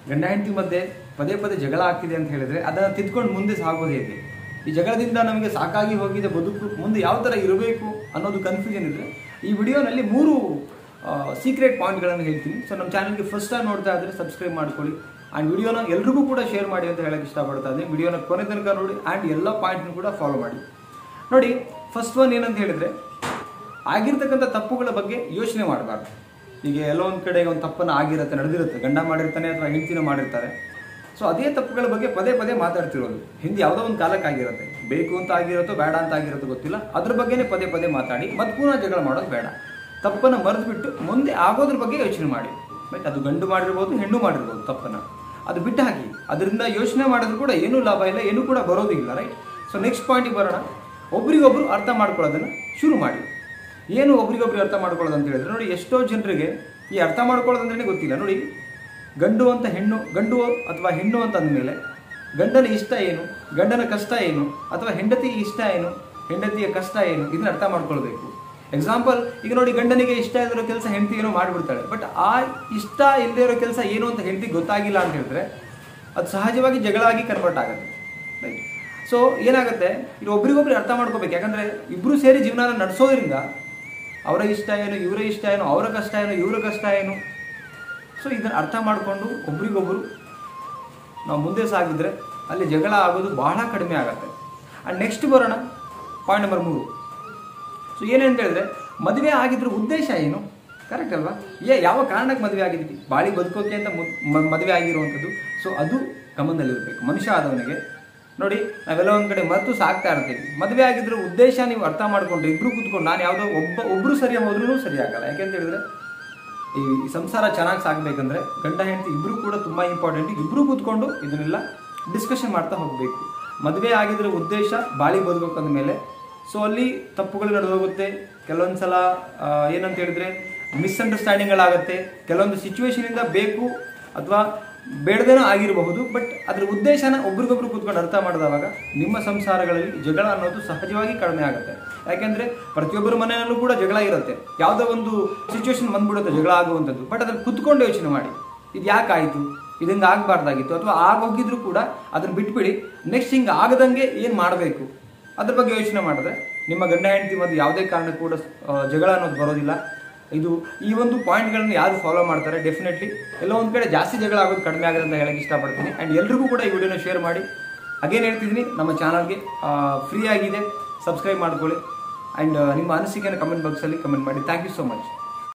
ಗಂಡ ಹೆಂಡತಿ ಮಧ್ಯೆ ಪದೇ ಪದೇ ಜಗಳ ಆಗ್ತಿದೆ ಅಂತ ಹೇಳಿದ್ರೆ ಅದನ್ನು ತಿದ್ಕೊಂಡು ಮುಂದೆ ಸಾಗೋದು ಹೇಗೆ? ಈ ಜಗಳದಿಂದ ನಮಗೆ ಸಾಕಾಗಿ ಹೋಗಿದೆ ಬದುಕು, ಮುಂದೆ ಯಾವ ಥರ ಇರಬೇಕು ಅನ್ನೋದು ಕನ್ಫ್ಯೂಷನ್ ಇದ್ದರೆ ಈ ವಿಡಿಯೋನಲ್ಲಿ 3 ಸೀಕ್ರೆಟ್ ಪಾಯಿಂಟ್ಗಳನ್ನು ಹೇಳ್ತೀನಿ. ಸೊ ನಮ್ಮ ಚಾನಲ್ಗೆ ಫಸ್ಟ್ ಟೈಮ್ ನೋಡ್ತಾ ಇದ್ದರೆ ಸಬ್ಸ್ಕ್ರೈಬ್ ಮಾಡ್ಕೊಳ್ಳಿ ಆ್ಯಂಡ್ ವಿಡಿಯೋನ ಎಲ್ರಿಗೂ ಕೂಡ ಶೇರ್ ಮಾಡಿ ಅಂತ ಹೇಳಕ್ಕೆ ಇಷ್ಟಪಡ್ತಾ ಇದ್ದೀನಿ. ವಿಡಿಯೋನ ಕೊನೆ ತನಕ ನೋಡಿ ಆ್ಯಂಡ್ ಎಲ್ಲ ಪಾಯಿಂಟ್ನ ಕೂಡ ಫಾಲೋ ಮಾಡಿ. ನೋಡಿ, ಫಸ್ಟ್ ಒನ್ ಏನಂತ ಹೇಳಿದರೆ, ಆಗಿರ್ತಕ್ಕಂಥ ತಪ್ಪುಗಳ ಬಗ್ಗೆ ಯೋಚನೆ ಮಾಡಬಾರ್ದು. ಈಗ ಎಲ್ಲೋ ಒಂದು ಕಡೆ ಒಂದು ತಪ್ಪನ್ನು ಆಗಿರುತ್ತೆ, ನಡೆದಿರುತ್ತೆ, ಗಂಡ ಮಾಡಿರ್ತಾನೆ ಅಥವಾ ಹೆಂಡತಿನ ಮಾಡಿರ್ತಾರೆ. ಸೊ ಅದೇ ತಪ್ಪುಗಳ ಬಗ್ಗೆ ಪದೇ ಪದೇ ಮಾತಾಡ್ತಿರೋದು ಹಿಂದೆ ಯಾವುದೋ ಒಂದು ಕಾಲಕ್ಕೆ ಆಗಿರುತ್ತೆ, ಬೇಕು ಅಂತ ಆಗಿರುತ್ತೋ ಬೇಡ ಅಂತ ಆಗಿರುತ್ತೋ ಗೊತ್ತಿಲ್ಲ, ಅದ್ರ ಬಗ್ಗೆನೇ ಪದೇ ಪದೇ ಮಾತಾಡಿ ಮತ್ತೆ ಪುನಃ ಜಗಳ ಮಾಡೋದು ಬೇಡ. ತಪ್ಪನ್ನು ಮರೆತು ಬಿಟ್ಟು ಮುಂದೆ ಆಗೋದ್ರ ಬಗ್ಗೆ ಯೋಚನೆ ಮಾಡಿ. ಬಟ್ ಅದು ಗಂಡು ಮಾಡಿರ್ಬೋದು, ಹೆಣ್ಣು ಮಾಡಿರ್ಬೋದು, ತಪ್ಪನ್ನು ಅದು ಬಿಟ್ಟು ಹಾಕಿ. ಅದರಿಂದ ಯೋಚನೆ ಮಾಡಿದ್ರು ಕೂಡ ಏನೂ ಲಾಭ ಇಲ್ಲ, ಏನೂ ಕೂಡ ಬರೋದಿಲ್ಲ, ರೈಟ್? ಸೊ ನೆಕ್ಸ್ಟ್ ಪಾಯಿಂಟಿಗೆ ಬರೋಣ. ಒಬ್ರಿಗೊಬ್ರು ಅರ್ಥ ಮಾಡ್ಕೊಳ್ಳೋದನ್ನು ಶುರು ಮಾಡಿ. ಏನು ಒಬ್ರಿಗೊಬ್ರು ಅರ್ಥ ಮಾಡ್ಕೊಳ್ಳೋದು ಅಂತ ಹೇಳಿದ್ರೆ, ನೋಡಿ, ಎಷ್ಟೋ ಜನರಿಗೆ ಈ ಅರ್ಥ ಮಾಡ್ಕೊಳ್ಳೋದಂದ್ರೆ ಗೊತ್ತಿಲ್ಲ. ನೋಡಿ, ಗಂಡು ಅಥವಾ ಹೆಣ್ಣು ಅಂತ ಅಂದಮೇಲೆ ಗಂಡನ ಇಷ್ಟ ಏನು, ಗಂಡನ ಕಷ್ಟ ಏನು, ಅಥವಾ ಹೆಂಡತಿ ಇಷ್ಟ ಏನು, ಹೆಂಡತಿಯ ಕಷ್ಟ ಏನು, ಇದನ್ನ ಅರ್ಥ ಮಾಡ್ಕೊಳ್ಬೇಕು. ಎಕ್ಸಾಂಪಲ್, ಈಗ ನೋಡಿ, ಗಂಡನಿಗೆ ಇಷ್ಟ ಇರೋ ಕೆಲಸ ಹೆಂಡತಿ ಏನೋ ಮಾಡಿಬಿಡ್ತಾಳೆ. ಬಟ್ ಆ ಇಷ್ಟ ಇಲ್ಲದೆ ಇರೋ ಕೆಲಸ ಏನು ಅಂತ ಹೆಂಡತಿ ಗೊತ್ತಾಗಿಲ್ಲ ಅಂತ ಹೇಳಿದ್ರೆ ಅದು ಸಹಜವಾಗಿ ಜಗಳ ಆಗಿ ಕನ್ವರ್ಟ್ ಆಗುತ್ತೆ, ರೈಟ್? ಸೊ ಏನಾಗುತ್ತೆ, ಇದು ಒಬ್ರಿಗೊಬ್ರು ಅರ್ಥ ಮಾಡ್ಕೋಬೇಕು. ಯಾಕಂದರೆ ಇಬ್ಬರು ಸೇರಿ ಜೀವನ ನಡೆಸೋದ್ರಿಂದ ಅವರ ಇಷ್ಟ ಏನು, ಇವರ ಇಷ್ಟ ಏನು, ಅವರ ಕಷ್ಟ ಏನು, ಇವರ ಕಷ್ಟ ಏನು. ಸೊ ಇದನ್ನು ಅರ್ಥ ಮಾಡಿಕೊಂಡು ಒಬ್ರಿಗೊಬ್ಬರು ನಾವು ಮುಂದೆ ಸಾಗಿದ್ರೆ ಅಲ್ಲಿ ಜಗಳ ಆಗೋದು ಬಹಳ ಕಡಿಮೆ ಆಗುತ್ತೆ. ಆ್ಯಂಡ್ ನೆಕ್ಸ್ಟ್ ಬರೋಣ, ಪಾಯಿಂಟ್ ನಂಬರ್ 3. ಸೊ ಏನೇಂತ ಹೇಳಿದ್ರೆ, ಮದುವೆ ಆಗಿದ್ರ ಉದ್ದೇಶ ಏನು? ಕರೆಕ್ಟ್ ಅಲ್ವಾ? ಯಾವ ಕಾರಣಕ್ಕೆ ಮದುವೆ ಆಗಿದ್ವಿ? ಬಾಳಿ ಬದುಕೋಕೆ ಅಂತ ಮದುವೆ ಆಗಿರುವಂಥದ್ದು. ಸೊ ಅದು ಗಮನದಲ್ಲಿರಬೇಕು ಮನುಷ್ಯ ಆದವನಿಗೆ. ನೋಡಿ, ನಾವೆಲ್ಲ ಒಂದು ಕಡೆ ಮರೆತು ಸಾಕ್ತಾ ಇರ್ತೀವಿ. ಮದುವೆ ಆಗಿದ್ರ ಉದ್ದೇಶ ನೀವು ಅರ್ಥ ಮಾಡ್ಕೊಂಡ್ರೆ ಇಬ್ಬರು ಕೂತ್ಕೊಂಡು, ನಾನು ಯಾವುದೋ ಒಬ್ಬರು ಸರಿ ಹೋದ್ರೂ ಸರಿ ಆಗಲ್ಲ. ಯಾಕೆಂತ ಹೇಳಿದ್ರೆ ಈ ಸಂಸಾರ ಚೆನ್ನಾಗಿ ಸಾಗಬೇಕಂದ್ರೆ ಗಂಡ ಹೆಂಡತಿ ಇಬ್ಬರು ಕೂಡ ತುಂಬ ಇಂಪಾರ್ಟೆಂಟ್. ಇಬ್ಬರು ಕೂತ್ಕೊಂಡು ಇದನ್ನೆಲ್ಲ ಡಿಸ್ಕಷನ್ ಮಾಡ್ತಾ ಹೋಗಬೇಕು. ಮದುವೆ ಆಗಿದ್ರೆ ಉದ್ದೇಶ ಬಾಳಿ ಬದುಕೋಕಂದ ಮೇಲೆ ಸೊ ಅಲ್ಲಿ ತಪ್ಪುಗಳು ನಡೆದೋಗುತ್ತೆ. ಕೆಲವೊಂದು ಸಲ ಏನಂತ ಹೇಳಿದ್ರೆ ಮಿಸ್ಅಂಡರ್ಸ್ಟ್ಯಾಂಡಿಂಗ್ಗಳಾಗುತ್ತೆ. ಕೆಲವೊಂದು ಸಿಚುವೇಶನಿಂದ ಬೇಕು ಅಥವಾ ಬೇಡದೇನೋ ಆಗಿರಬಹುದು. ಬಟ್ ಅದ್ರ ಉದ್ದೇಶನ ಒಬ್ರಿಗೊಬ್ರು ಕೂತ್ಕೊಂಡು ಅರ್ಥ ಮಾಡಿದವಾಗ ನಿಮ್ಮ ಸಂಸಾರಗಳಲ್ಲಿ ಜಗಳ ಅನ್ನೋದು ಸಹಜವಾಗಿ ಕಡಿಮೆ ಆಗುತ್ತೆ. ಯಾಕೆಂದರೆ ಪ್ರತಿಯೊಬ್ಬರ ಮನೆಯಲ್ಲೂ ಕೂಡ ಜಗಳ ಇರುತ್ತೆ. ಯಾವುದೋ ಒಂದು ಸಿಚುವೇಶನ್ ಬಂದ್ಬಿಡುತ್ತೆ ಜಗಳ ಆಗುವಂಥದ್ದು. ಬಟ್ ಅದನ್ನು ಕೂತ್ಕೊಂಡು ಯೋಚನೆ ಮಾಡಿ, ಇದು ಯಾಕಾಯಿತು, ಇದರಿಂದ ಆಗಬಾರ್ದಾಗಿತ್ತು, ಅಥವಾ ಆಗೋಗಿದ್ರು ಕೂಡ ಅದನ್ನು ಬಿಟ್ಬಿಡಿ. ನೆಕ್ಸ್ಟ್ ಹಿಂಗೆ ಆಗದಂಗೆ ಏನು ಮಾಡಬೇಕು ಅದ್ರ ಬಗ್ಗೆ ಯೋಚನೆ ಮಾಡಿದ್ರೆ ನಿಮ್ಮ ಗಂಡ ಹೆಂಡತಿ ಮತ್ತು ಯಾವುದೇ ಕಾರಣಕ್ಕೂ ಕೂಡ ಜಗಳ ಅನ್ನೋದು ಬರೋದಿಲ್ಲ. ಈ ಒಂದು ಪಾಯಿಂಟ್ಗಳನ್ನು ಯಾರು ಫಾಲೋ ಮಾಡ್ತಾರೆ ಡೆಫಿನೆಟ್ಲಿ ಎಲ್ಲೋ ಒಂದು ಕಡೆ ಜಾಸ್ತಿ ಜಗಳ ಆಗೋದು ಕಡಿಮೆ ಆಗುತ್ತೆ ಅಂತ ಹೇಳಕ್ಕೆ ಇಷ್ಟಪಡ್ತೀನಿ. ಆ್ಯಂಡ್ ಎಲ್ರಿಗೂ ಕೂಡ ಈ ವಿಡಿಯೋನ ಶೇರ್ ಮಾಡಿ. ಅಗೇನ್ ಹೇಳ್ತಿದ್ದೀನಿ, ನಮ್ಮ ಚಾನಲ್ಗೆ ಫ್ರೀ ಆಗಿದೆ, ಸಬ್ಸ್ಕ್ರೈಬ್ ಮಾಡ್ಕೊಳ್ಳಿ. ಆ್ಯಂಡ್ ನಿಮ್ಮ ಅನಿಸಿಕೆಯನ್ನು ಕಮೆಂಟ್ ಬಾಕ್ಸಲ್ಲಿ ಕಮೆಂಟ್ ಮಾಡಿ. Thank you so much.